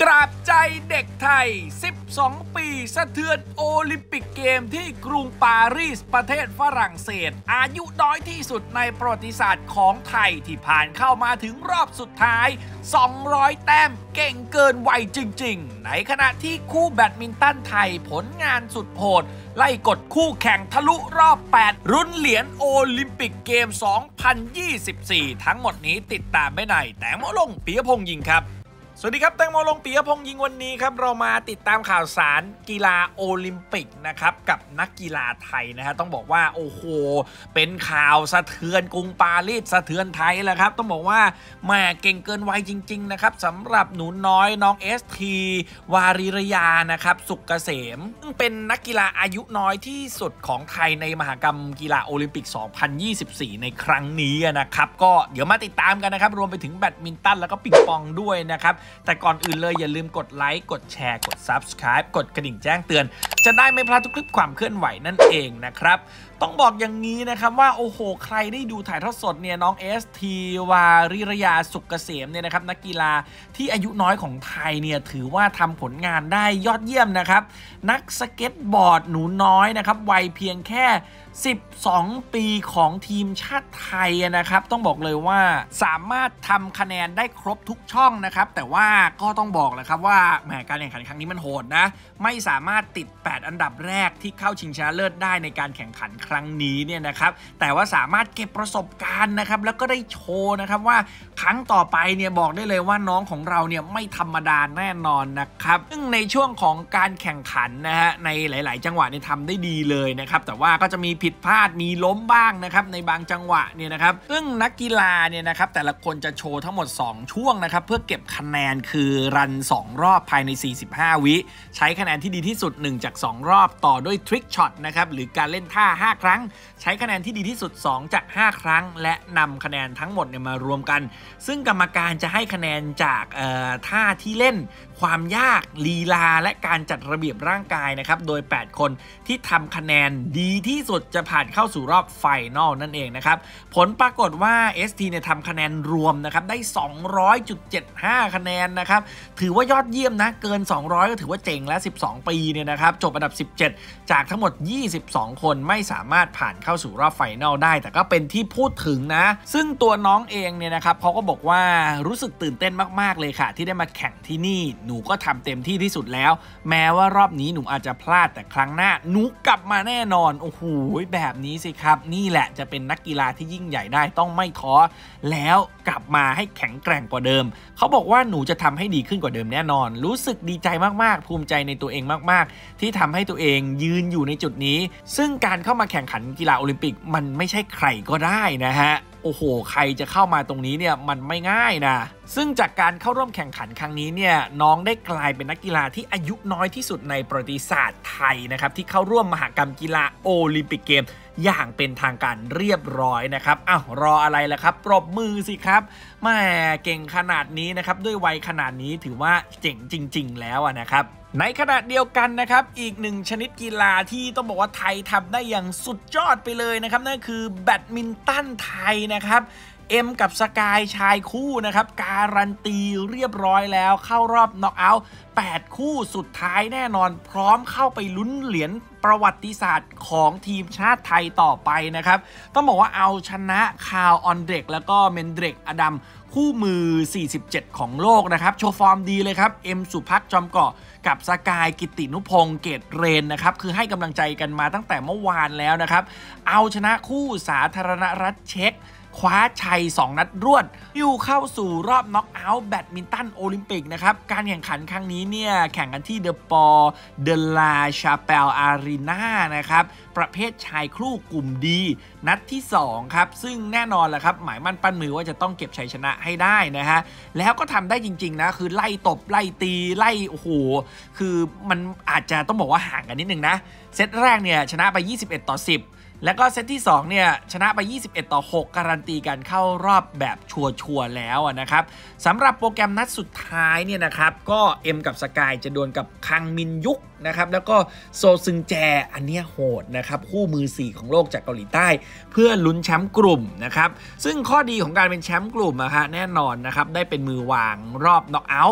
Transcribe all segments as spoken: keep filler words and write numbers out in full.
กราบใจเด็กไทยสิบสองปีสะเทือนโอลิมปิกเกมที่กรุงปารีสประเทศฝรั่งเศสอายุน้อยที่สุดในประวัติศาสตร์ของไทยที่ผ่านเข้ามาถึงรอบสุดท้ายสองร้อยแต้มเก่งเกินวัยจริงๆในขณะที่คู่แบดมินตันไทยผลงานสุดโหดไล่กดคู่แข่งทะลุรอบแปดรุ่นเหรียญโอลิมปิกเกมสองพันยี่สิบสี่ทั้งหมดนี้ติดตามไม่ไหนแต่โมลงปิยพงษ์ยิงครับสวัสดีครับแตงโมลงปิยพงษ์ยิงวันนี้ครับเรามาติดตามข่าวสารกีฬาโอลิมปิกนะครับกับนักกีฬาไทยนะฮะต้องบอกว่าโอ้โหเป็นข่าวสะเทือนกรุงปารีสสะเทือนไทยแหละครับต้องบอกว่าแม่เก่งเกินวัยจริงๆนะครับสำหรับหนูน้อยน้องเอสทีวาริรยานะครับสุกเกษมซึ่งเป็นนักกีฬาอายุน้อยที่สุดของไทยในมหกรรมกีฬาโอลิมปิกสองพันยี่สิบสี่ในครั้งนี้นะครับก็เดี๋ยวมาติดตามกันนะครับรวมไปถึงแบดมินตันแล้วก็ปิงปองด้วยนะครับแต่ก่อนอื่นเลยอย่าลืมกดไลค์กดแชร์กด ซับสไครบ์ กดกระดิ่งแจ้งเตือนจะได้ไม่พลาดทุกคลิปความเคลื่อนไหวนั่นเองนะครับต้องบอกอย่างนี้นะครับว่าโอ้โหใครได้ดูถ่ายทอดสดเนี่ยน้องเอสทีวาริรยาสุกเกษมเนี่ยนะครับนักกีฬาที่อายุน้อยของไทยเนี่ยถือว่าทำผลงานได้ยอดเยี่ยมนะครับนักสเก็ตบอร์ดหนูน้อยนะครับวัยเพียงแค่สิบสองปีของทีมชาติไทยนะครับต้องบอกเลยว่าสามารถทำคะแนนได้ครบทุกช่องนะครับแต่ว่าก็ต้องบอกแหละครับว่าแหมการแข่งขันครั้งนี้มันโหดนะไม่สามารถติดแปดอันดับแรกที่เข้าชิงชนะเลิศได้ในการแข่งขันครั้งนี้เนี่ยนะครับแต่ว่าสามารถเก็บประสบการณ์นะครับแล้วก็ได้โชว์นะครับว่าครั้งต่อไปเนี่ยบอกได้เลยว่าน้องของเราเนี่ยไม่ธรรมดาแน่นอนนะครับซึ่งในช่วงของการแข่งขันนะฮะในหลายๆจังหวะเนี่ยทำได้ดีเลยนะครับแต่ว่าก็จะมีผิดพลาดมีล้มบ้างนะครับในบางจังหวะเนี่ยนะครับซึ่งนักกีฬาเนี่ยนะครับแต่ละคนจะโชว์ทั้งหมดสองช่วงนะครับเพื่อเก็บคะแนนคือรันสองรอบภายในสี่สิบห้าวิใช้คะแนนที่ดีที่สุดหนึ่งจากสองรอบต่อด้วยทริคช็อตนะครับหรือการเล่นท่าห้าครั้งใช้คะแนนที่ดีที่สุดสองจากห้าครั้งและนำคะแนนทั้งหมดเนี่ยมารวมกันซึ่งกรรมการจะให้คะแนนจากท่าที่เล่นความยากลีลาและการจัดระเบียบร่างกายนะครับโดยแปดคนที่ทำคะแนนดีที่สุดจะผ่านเข้าสู่รอบไฟนอลนั่นเองนะครับผลปรากฏว่า เอส ที เนี่ยทำคะแนนรวมนะครับได้ สองร้อยจุดเจ็ดห้า คะแนนนะครับถือว่ายอดเยี่ยมนะเกินสองร้อยก็ถือว่าเจ๋งแล้วสิบสองปีเนี่ยนะครับจบอันดับสิบเจ็ดจากทั้งหมดยี่สิบสองคนไม่สามารถผ่านเข้าสู่รอบไฟนอลได้แต่ก็เป็นที่พูดถึงนะซึ่งตัวน้องเองเนี่ยนะครับเขาก็บอกว่ารู้สึกตื่นเต้นมากๆเลยค่ะที่ได้มาแข่งที่นี่หนูก็ทำเต็มที่ที่สุดแล้วแม้ว่ารอบนี้หนูอาจจะพลาดแต่ครั้งหน้าหนูกลับมาแน่นอนโอ้โหแบบนี้สิครับนี่แหละจะเป็นนักกีฬาที่ยิ่งใหญ่ได้ต้องไม่ท้อแล้วกลับมาให้แข็งแกร่งกว่าเดิมเขาบอกว่าหนูจะทำให้ดีขึ้นกว่าเดิมแน่นอนรู้สึกดีใจมากๆภูมิใจในตัวเองมากๆที่ทำให้ตัวเองยืนอยู่ในจุดนี้ซึ่งการเข้ามาแข่งขันกีฬาโอลิมปิกมันไม่ใช่ใครก็ได้นะฮะโอ้โหใครจะเข้ามาตรงนี้เนี่ยมันไม่ง่ายนะซึ่งจากการเข้าร่วมแข่งขันครั้งนี้เนี่ยน้องได้กลายเป็นนักกีฬาที่อายุน้อยที่สุดในประวัติศาสตร์ไทยนะครับที่เข้าร่วมมหกรรมกีฬาโอลิมปิกเกมอย่างเป็นทางการเรียบร้อยนะครับอ้าวรออะไรล่ะครับปรบมือสิครับแม่เก่งขนาดนี้นะครับด้วยวัยขนาดนี้ถือว่าเจ๋งจริงๆแล้วนะครับในขณะเดียวกันนะครับอีกหนึ่งชนิดกีฬาที่ต้องบอกว่าไทยทำได้อย่างสุดยอดไปเลยนะครับนั่นคือแบดมินตันไทยนะครับเอ็มกับสกายชายคู่นะครับการันตีเรียบร้อยแล้วเข้ารอบน็อกเอาท์แปดคู่สุดท้ายแน่นอนพร้อมเข้าไปลุ้นเหรียญประวัติศาสตร์ของทีมชาติไทยต่อไปนะครับต้องบอกว่าเอาชนะคาร์ลออนเดรกแล้วก็เมนเดรกอดัมคู่มือสี่สิบเจ็ดของโลกนะครับโชว์ฟอร์มดีเลยครับเอ็มสุภักจอมเกาะกับสกายกิตตินุพงศ์เกตเรนนะครับคือให้กำลังใจกันมาตั้งแต่เมื่อวานแล้วนะครับเอาชนะคู่สาธารณรัฐเช็กคว้าชัยสองนัดรวดอยู่เข้าสู่รอบน็อกเอาท์แบดมินตันโอลิมปิกนะครับการแข่งขันครั้งนี้เนี่ยแข่งกันที่เดอะปอร์เดลาชาเปลอารีนานะครับประเภทชายคู่กลุ่มดีนัดที่สองครับซึ่งแน่นอนแหละครับหมายมั่นปั้นมือว่าจะต้องเก็บชัยชนะให้ได้นะฮะแล้วก็ทำได้จริงๆนะคือไล่ตบไล่ตีไล่โอ้โหคือมันอาจจะต้องบอกว่าห่างกันนิดนึงนะเซตแรกเนี่ยชนะไปยี่สิบเอ็ดต่อสิบแล้วก็เซตที่สองเนี่ยชนะไปยี่สิบเอ็ดต่อหกการันตีกันเข้ารอบแบบชัวร์ๆแล้วนะครับสำหรับโปรแกรมนัดสุดท้ายเนี่ยนะครับก็เอ็มกับสกายจะดวลกับคังมินยุกนะครับแล้วก็โซซึงแจอันนี้โหดนะครับคู่มือสี่ของโลกจากเกาหลีใต้เพื่อลุ้นแชมป์กลุ่มนะครับซึ่งข้อดีของการเป็นแชมป์กลุ่มอะฮะแน่นอนนะครับได้เป็นมือวางรอบน็อกเอาท์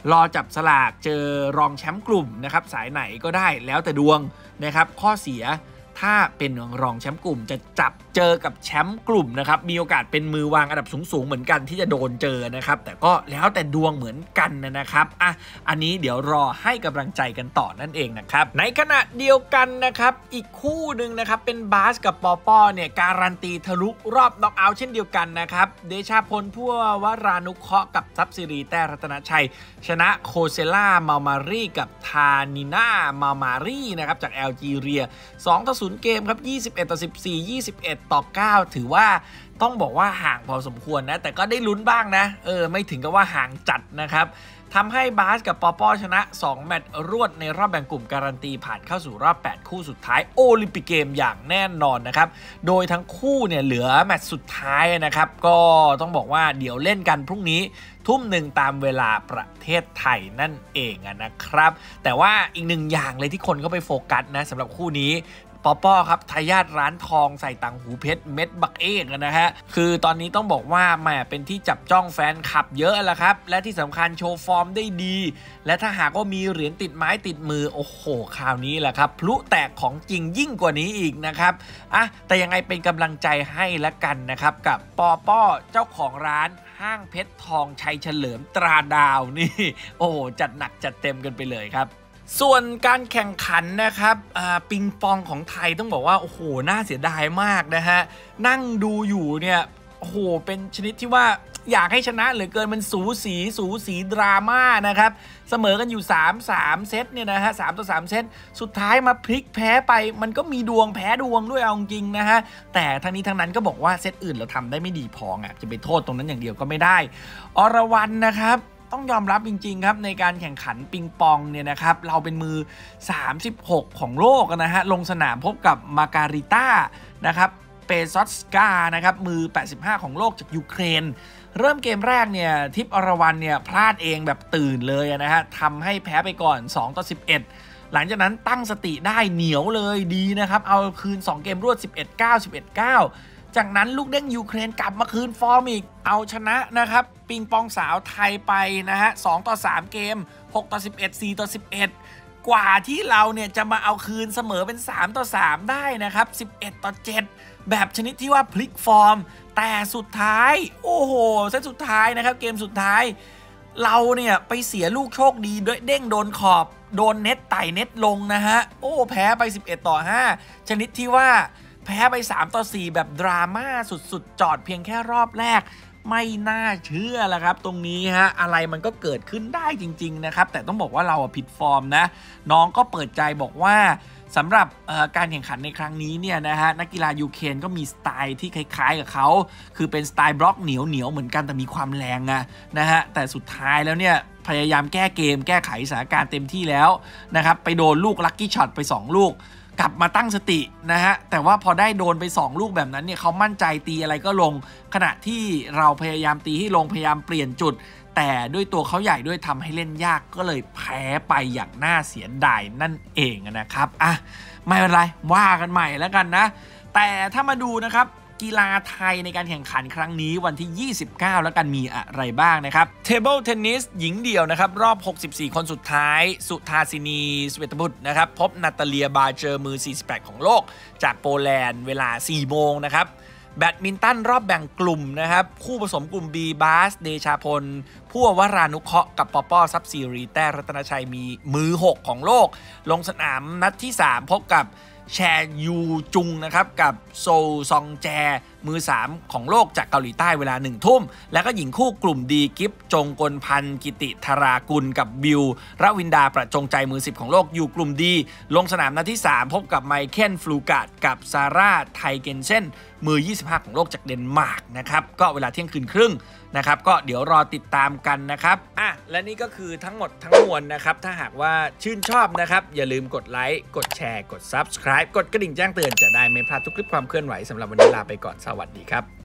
รอจับสลากเจอรองแชมป์กลุ่มนะครับสายไหนก็ได้แล้วแต่ดวงนะครับข้อเสียถ้าเป็นรองแชมป์กลุ่มจะจับเจอกับแชมป์กลุ่มนะครับมีโอกาสเป็นมือวางอันดับสูงๆเหมือนกันที่จะโดนเจอนะครับแต่ก็แล้วแต่ดวงเหมือนกันนะครับอ่ะอันนี้เดี๋ยวรอให้กำลังใจกันต่อนั่นเองนะครับในขณะเดียวกันนะครับอีกคู่หนึ่งนะครับเป็นบาสกับปอปอเนี่ยการันตีทะลุรอบน็อกเอาท์เช่นเดียวกันนะครับเดชาพลพั่ววรานุเคราะห์กับทรัพย์สิริแต้รัตนชัยชนะโคเซล่ามามารีกับทานิน่ามามารีนะครับจากแอลจีเรียสองต่อศูนย์เกมครับยี่สิบเอ็ดต่อสิบสี่ ยี่สิบเอ็ดต่อเก้าถือว่าต้องบอกว่าห่างพอสมควรนะแต่ก็ได้ลุ้นบ้างนะเออไม่ถึงกับว่าห่างจัดนะครับทำให้บาสกับปอปอชนะสองแมตช์รวดในรอบแบ่งกลุ่มการันตีผ่านเข้าสู่รอบแปดคู่สุดท้ายโอลิมปิกเกมอย่างแน่นอนนะครับโดยทั้งคู่เนี่ยเหลือแมตช์สุดท้ายนะครับก็ต้องบอกว่าเดี๋ยวเล่นกันพรุ่งนี้ทุ่มหนึ่งตามเวลาประเทศไทยนั่นเองนะครับแต่ว่าอีกหนึ่งอย่างเลยที่คนก็ไปโฟกัสนะสำหรับคู่นี้ปอปอครับทายาทร้านทองใส่ต่างหูเพชรเม็ดบักเอกนะฮะคือตอนนี้ต้องบอกว่าแหมเป็นที่จับจ้องแฟนคลับเยอะแล้วครับและที่สำคัญโชว์ฟอร์มได้ดีและถ้าหากว่ามีเหรียญติดไม้ติดมือโอ้โหคราวนี้แหละครับพลุแตกของจริงยิ่งกว่านี้อีกนะครับอ่ะแต่ยังไงเป็นกำลังใจให้ละกันนะครับกับปอปอเจ้าของร้านห้างเพชรทองชัยเฉลิมตราดาวนี่โอ้จัดหนักจัดเต็มกันไปเลยครับส่วนการแข่งขันนะครับปิงปองของไทยต้องบอกว่าโอ้โหน่าเสียดายมากนะฮะนั่งดูอยู่เนี่ยโอ้โหเป็นชนิดที่ว่าอยากให้ชนะเหลือเกินมันสูสีสูสีดราม่านะครับเสมอกันอยู่ สาม สาม เซตเนี่ยนะฮะสามต่อสามเซตสุดท้ายมาพลิกแพ้ไปมันก็มีดวงแพ้ดวงด้วยเอาจริงนะฮะแต่ทั้งนี้ทั้งนั้นก็บอกว่าเซตอื่นเราทำได้ไม่ดีพออ่ะจะไปโทษตรงนั้นอย่างเดียวก็ไม่ได้อรวรรณนะครับต้องยอมรับจริงๆครับในการแข่งขันปิงปองเนี่ยนะครับเราเป็นมือสามสิบหกของโลกนะฮะลงสนามพบกับมาการิต้านะครับเปซอสกานะครับมือแปดสิบห้าของโลกจากยูเครนเริ่มเกมแรกเนี่ยทิพย์อรวรรณเนี่ยพลาดเองแบบตื่นเลยนะฮะทำให้แพ้ไปก่อนสองต่อสิบเอ็ดหลังจากนั้นตั้งสติได้เหนียวเลยดีนะครับเอาคืนสองเกมรวด สิบเอ็ด เก้า สิบเอ็ด เก้าจากนั้นลูกเด้งยูเครนกลับมาคืนฟอร์มอีกเอาชนะนะครับปิงปองสาวไทยไปนะฮะสองต่อสามเกมหกต่อสิบเอ็ด สี่ต่อสิบเอ็ดกว่าที่เราเนี่ยจะมาเอาคืนเสมอเป็นสามต่อสามได้นะครับสิบเอ็ดต่อเจ็ดแบบชนิดที่ว่าพลิกฟอร์มแต่สุดท้ายโอ้โหเซตสุดท้ายนะครับเกมสุดท้ายเราเนี่ยไปเสียลูกโชคดีด้วยเด้งโดนขอบโดนเน็ตไต่เน็ตลงนะฮะโอ้แพ้ไปสิบเอ็ดต่อห้าชนิดที่ว่าแพ้ไปสามต่อสี่แบบดราม่าสุดๆจอดเพียงแค่รอบแรกไม่น่าเชื่อละครับตรงนี้ฮะอะไรมันก็เกิดขึ้นได้จริงๆนะครับแต่ต้องบอกว่าเราผิดฟอร์มนะน้องก็เปิดใจบอกว่าสำหรับการแข่งขันในครั้งนี้เนี่ยนะฮะนักกีฬายูเครนก็มีสไตล์ที่คล้ายๆกับเขาคือเป็นสไตล์บล็อกเหนียวเหนียวเหมือนกันแต่มีความแรงอะนะฮะแต่สุดท้ายแล้วเนี่ยพยายามแก้เกมแก้ไขสถานการณ์เต็มที่แล้วนะครับไปโดนลูกลัคกี้ช็อตไปสองลูกกลับมาตั้งสตินะฮะแต่ว่าพอได้โดนไปสองลูกแบบนั้นเนี่ยเขามั่นใจตีอะไรก็ลงขณะที่เราพยายามตีให้ลงพยายามเปลี่ยนจุดแต่ด้วยตัวเขาใหญ่ด้วยทำให้เล่นยากก็เลยแพ้ไปอย่างน่าเสียดายนั่นเองนะครับอ่ะไม่เป็นไรว่ากันใหม่แล้วกันนะแต่ถ้ามาดูนะครับกีฬาไทยในการแข่งขันครั้งนี้วันที่ยี่สิบเก้าแล้วกันมีอะไรบ้างนะครับ Table Tennis หญิงเดี่ยวนะครับรอบหกสิบสี่คนสุดท้ายสุธาสินีสเวตบุตรนะครับพบนาตาเลียบาเจอมือสี่สิบแปดของโลกจากโปแลนด์เวลาสี่โมงนะครับแบดมินตันรอบแบ่งกลุ่มนะครับคู่ผสมกลุ่ม B บาสเดชาพลพั่ววรานุเคราะห์กับปอปอทรัพย์สิริแต้รัตนชัยมีมือหกของโลกลงสนามนัดที่สามพบกับแชยูจุงนะครับกับโซซองแจมือสามของโลกจากเกาหลีใต้เวลาหนึ่งทุ่มแล้วก็หญิงคู่กลุ่มดีกิฟจงกลพันธ์กิติธารากุลกับบิวรวินดาประจงใจมือสิบของโลกอยู่กลุ่มดีลงสนามนัดที่สามพบกับไมเคิลฟลูกาดกับซาร่าไทเกนเซนมือยี่สิบห้าของโลกจากเดนมาร์กนะครับก็เวลาเที่ยงคืนครึ่งนะครับก็เดี๋ยวรอติดตามกันนะครับอ่ะและนี่ก็คือทั้งหมดทั้งมวลนะครับถ้าหากว่าชื่นชอบนะครับอย่าลืมกดไลค์กดแชร์กด ซับสไครบ์ กดกระดิ่งแจ้งเตือนจะได้ไม่พลาดทุกคลิปความเคลื่อนไหวสำหรับวันนี้ลาไปก่อนสวัสดีครับ